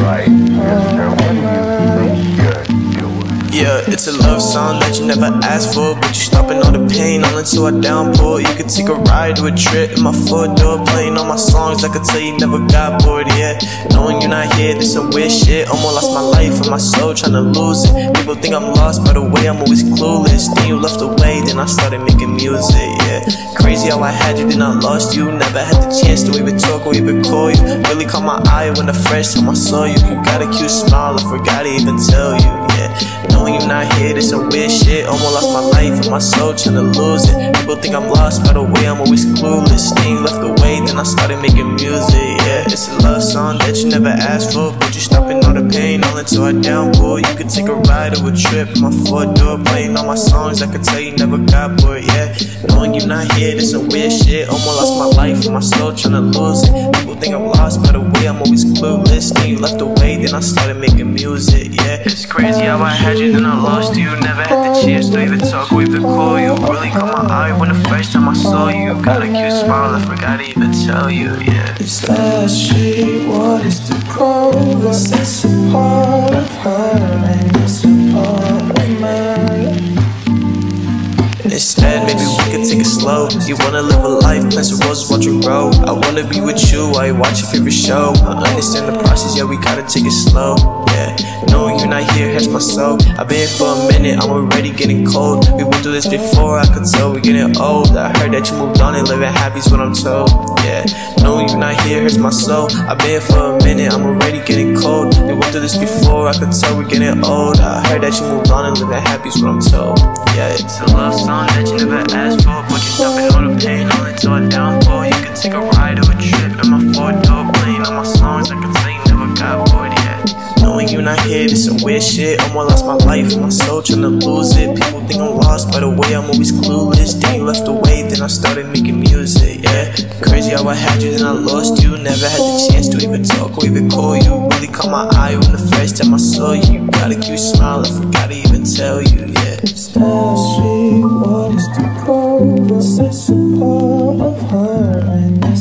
right, mister. What do you think you're doing? Yeah, it's a love song that you never asked for, but you stopping all the pain all until I downpour. You could take a ride to a trip in my four-door, playing all my songs. I could tell you never got bored, yeah. Knowing you're not here, there's some weird shit. Almost lost my life and my soul, trying to lose it. People think I'm lost, by the way, I'm always clueless. Then you left away, then I started making music, yeah. Crazy how I had you, then I lost you. Never had the chance to even talk or even call you. Really caught my eye when the first time I saw you. You got a cute smile, I forgot to even tell you, yeah. Knowing you're not here, there's some weird shit. Almost lost my life and my soul, trying to lose it. People think I'm lost, by the way, I'm always clueless. Then you left away, then I started making music, yeah. It's a love song that you never asked for, but you stopping all the pain all until I downpour. You could take a ride or a trip in my four-door, playing all my songs. I could tell you never got bored, yeah. Knowing you're not here, there's some weird shit. Almost lost my life and my soul, trying to lose it. People think I'm lost, by the way, I'm always clueless. Then you left away, then I started making music, yeah. It's crazy how I had you, then I lost you. Never had the chance to even talk or even call you. Really caught my eye when the first time I saw you. Got a cute smile, I forgot to even tell you, yeah. This last street, what is the progress? It's a part of her and it's a part of me. Instead, maybe we could take it slow. You wanna live a life, plant some roses, watch it grow. I wanna be with you while you watch your favorite show. I understand the process, yeah, we gotta take it slow, yeah. Knowing you're not here hurts my soul. I've been here for a minute, I'm already getting cold. We went through this before, I could tell we're getting old. I heard that you moved on and living happy's what I'm told, yeah. Knowing you're not here hurts my soul. I've been here for a minute, I'm already getting cold. We went through this before, I could tell we're getting old. I heard that you moved on and living happy's what I'm told, yeah. It's a love song that you never asked for, but you stopping all the pain all until I downpour. You could take a ride or a trip in my four-door, playing all my songs. I could tell you never got bored, yeah. Knowing you're not here, there's some weird shit. Almost lost my life and my soul, trying to lose it. People think I'm lost, by the way, I'm always clueless. Then you left away, then I started making music, yeah. Crazy how I had you, then I lost you. Never had the chance to even talk or even call you. Really caught my eye when the first time I saw you. You got a cute smile, I forgot to even tell you, yeah. This last street, what is the progress? It's a part of her and it's